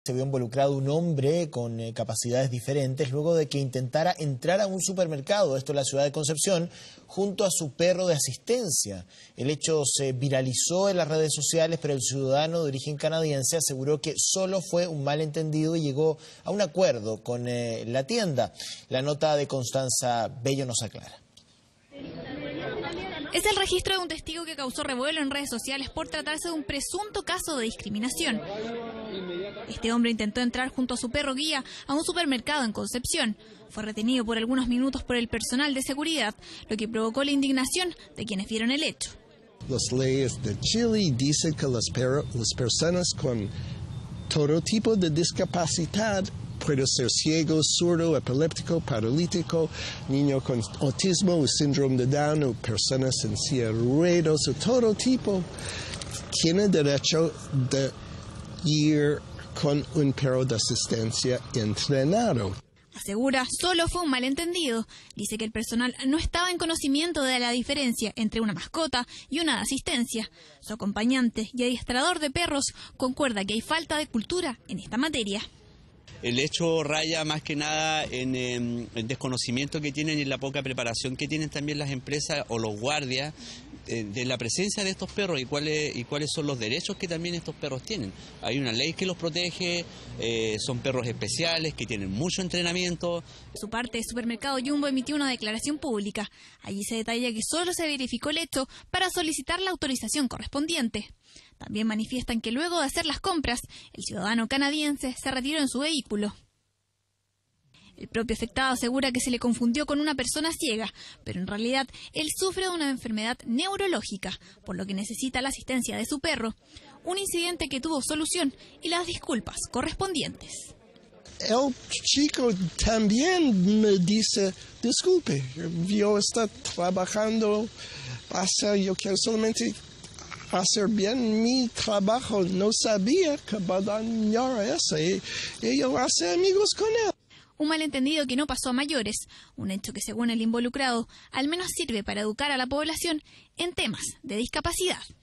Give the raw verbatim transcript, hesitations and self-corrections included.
Se vio involucrado un hombre con eh, capacidades diferentes luego de que intentara entrar a un supermercado, esto en la ciudad de Concepción, junto a su perro de asistencia. El hecho se viralizó en las redes sociales, pero el ciudadano de origen canadiense aseguró que solo fue un malentendido y llegó a un acuerdo con eh, la tienda. La nota de Constanza Bello nos aclara. Es el registro de un testigo que causó revuelo en redes sociales por tratarse de un presunto caso de discriminación. Este hombre intentó entrar junto a su perro guía a un supermercado en Concepción. Fue retenido por algunos minutos por el personal de seguridad, lo que provocó la indignación de quienes vieron el hecho. Las leyes de Chile dicen que las, las personas con todo tipo de discapacidad, puede ser ciego, zurdo, epiléptico, paralítico, niño con autismo o síndrome de Down, o personas en silla de ruedas, o todo tipo, tienen derecho de ir con un perro de asistencia entrenado. Asegura, solo fue un malentendido. Dice que el personal no estaba en conocimiento de la diferencia entre una mascota y una de asistencia. Su acompañante y adiestrador de perros concuerda que hay falta de cultura en esta materia. El hecho raya más que nada en eh, el desconocimiento que tienen y en la poca preparación que tienen también las empresas o los guardias eh, de la presencia de estos perros y cuáles y cuáles son los derechos que también estos perros tienen. Hay una ley que los protege, eh, son perros especiales que tienen mucho entrenamiento. Por su parte, el supermercado Jumbo emitió una declaración pública. Allí se detalla que solo se verificó el hecho para solicitar la autorización correspondiente. También manifiestan que luego de hacer las compras, el ciudadano canadiense se retiró en su vehículo. El propio afectado asegura que se le confundió con una persona ciega, pero en realidad él sufre de una enfermedad neurológica, por lo que necesita la asistencia de su perro. Un incidente que tuvo solución y las disculpas correspondientes. El chico también me dice, disculpe, yo estoy trabajando, pasa, yo quiero solamente hacer bien mi trabajo, no sabía que va a dañar eso y, y yo hace amigos con él. Un malentendido que no pasó a mayores, un hecho que según el involucrado al menos sirve para educar a la población en temas de discapacidad.